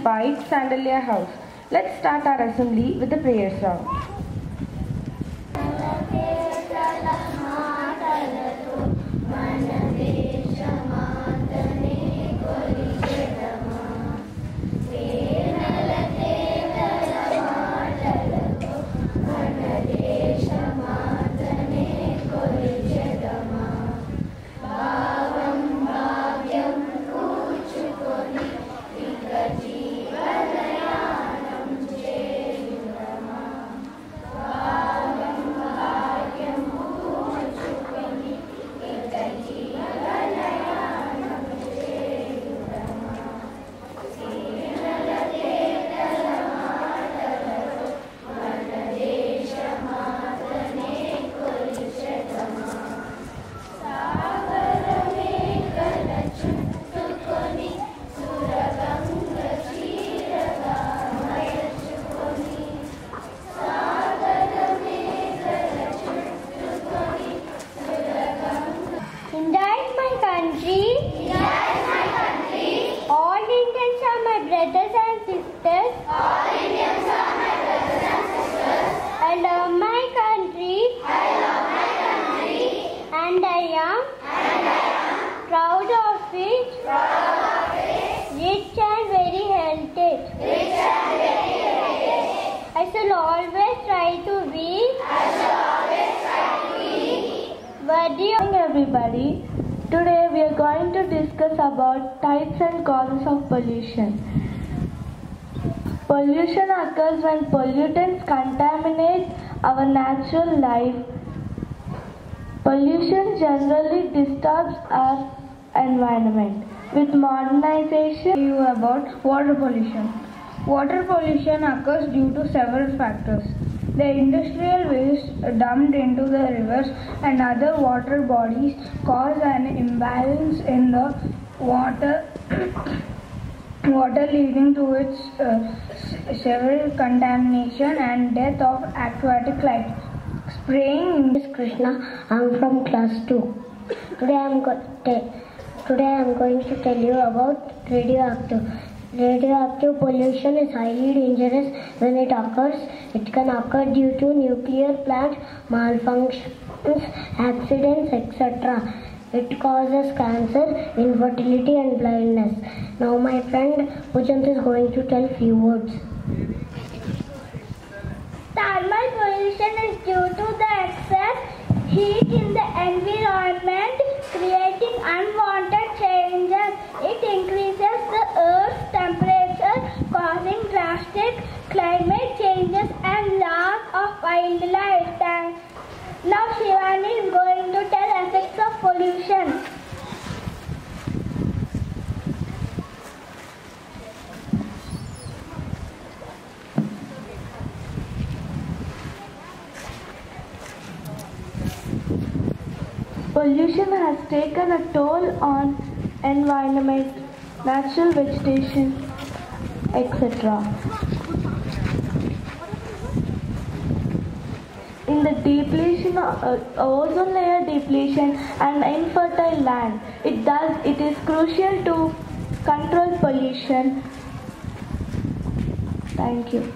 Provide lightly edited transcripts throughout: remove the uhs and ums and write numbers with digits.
by Sandalya House. Let's start our assembly with the prayer song. All Indians are my brothers and sisters. I love my country. And I am proud of it. Rich and very heritage. I shall always try to be worthy of Everybody, today we are going to discuss about types and causes of pollution. Pollution occurs when pollutants contaminate our natural life. Pollution generally disturbs our environment. With modernization, about water pollution. Water pollution occurs due to several factors. The industrial waste dumped into the rivers and other water bodies cause an imbalance in the water, leading to its severe contamination and death of aquatic life. Spraying This is Krishna. I am from class 2. Today I am going to tell you about radioactive. Radioactive pollution is highly dangerous when it occurs. It can occur due to nuclear plant malfunctions, accidents, etc. It causes cancer, infertility and blindness. Now my friend Pujant is going to tell few words. Thermal pollution is due to the excess heat in the environment, creating unwanted changes. It increases the Earth's temperature, causing drastic climate changes and loss of wildlife. Now Shivani is going to tell effects of pollution. Pollution has taken a toll on environment, natural vegetation, etc. In the depletion of ozone layer depletion and infertile land, it is crucial to control pollution. Thank you.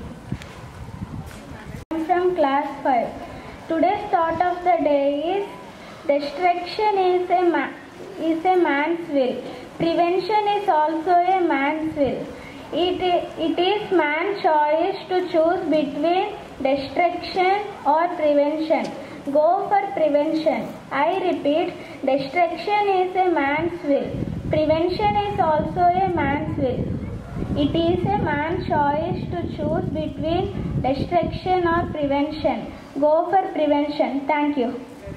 I am from class 5. Today's thought of the day is destruction is a man's will. Prevention is also a man's will. It is man's choice to choose between destruction or prevention. Go for prevention. I repeat, destruction is a man's will. Prevention is also a man's will. It is a man's choice to choose between destruction or prevention. Go for prevention. Thank you.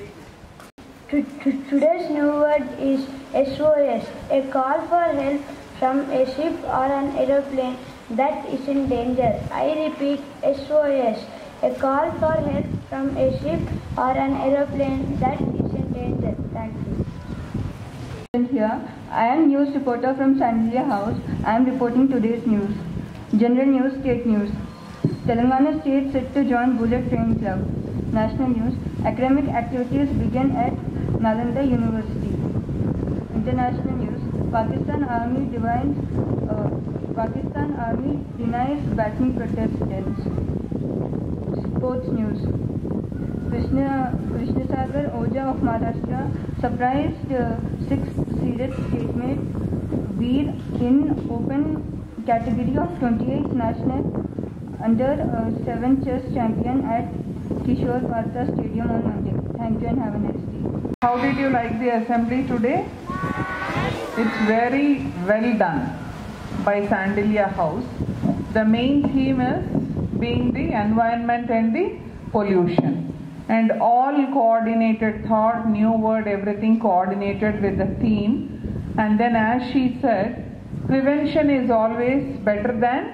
Today's new word is SOS, a call for help from a ship or an aeroplane that is in danger. I repeat, SOS, a call for help from a ship or an aeroplane that is in danger. Thank you. Here, I am news reporter from Sandalya House. I am reporting today's news. General news, state news. Telangana state set to join Bullet Train Club. National news, academic activities begin at Nalanda University. International news, Pakistan Army Pakistan Army denies backing protesters. Sports news. Krishnasagar Oja of Maharashtra surprised sixth seeded statement Veer in open category of 28th national under-7 chess champion at Kishore Partha Stadium on Monday. Thank you and have a nice day. How did you like the assembly today? It's very well done by Sandilya House. The main theme is being the environment and the pollution. And all coordinated thought, new word, everything coordinated with the theme. And then as she said, prevention is always better than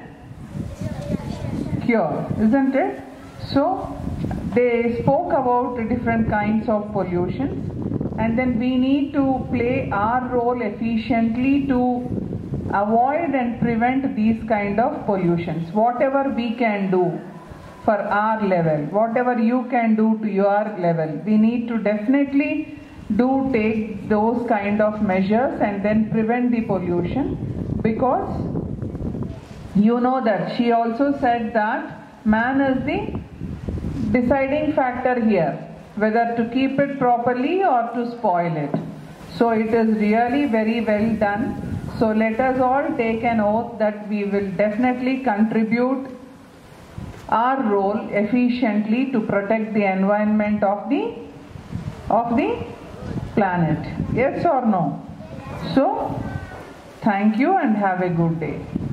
cure, isn't it? So they spoke about different kinds of pollution, and then we need to play our role efficiently to avoid and prevent these kind of pollutions. Whatever we can do for our level, whatever you can do to your level, we need to definitely take those kind of measures and then prevent the pollution, because you know that she also said that man is the deciding factor here, whether to keep it properly or to spoil it. So it is really very well done. So let us all take an oath that we will definitely contribute our role efficiently to protect the environment of the planet. Yes or no? So thank you and have a good day.